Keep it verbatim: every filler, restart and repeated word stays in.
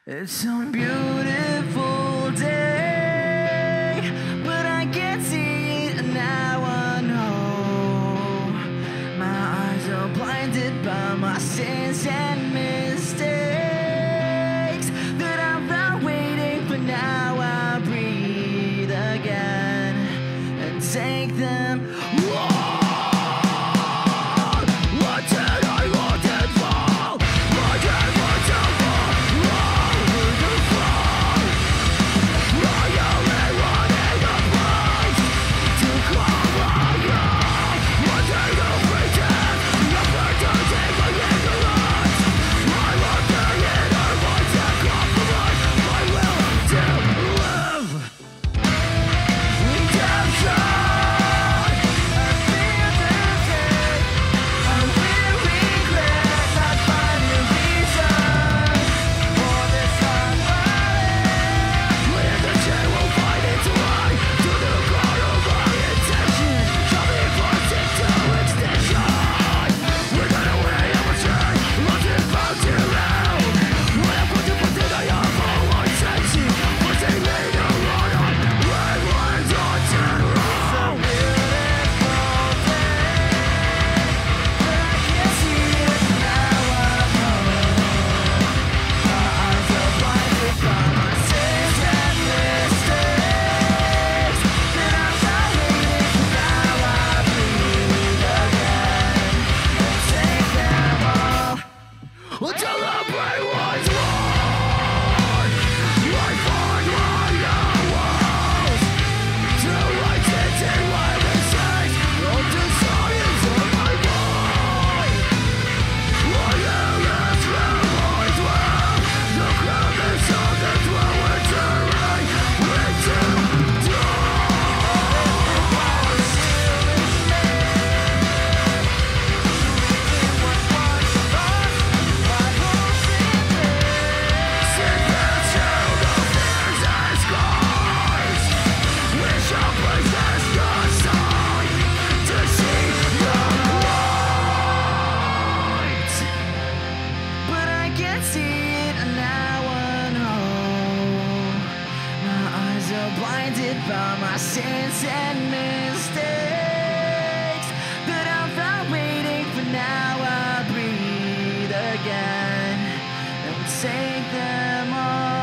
It's a beautiful day, but I can't see it now. I know my eyes are blinded by my sins and mistakes that I'm not waiting for. Now I breathe again and take them. Whoa! Blinded by my sins and mistakes that I'm not waiting for. Now I breathe again and take them all.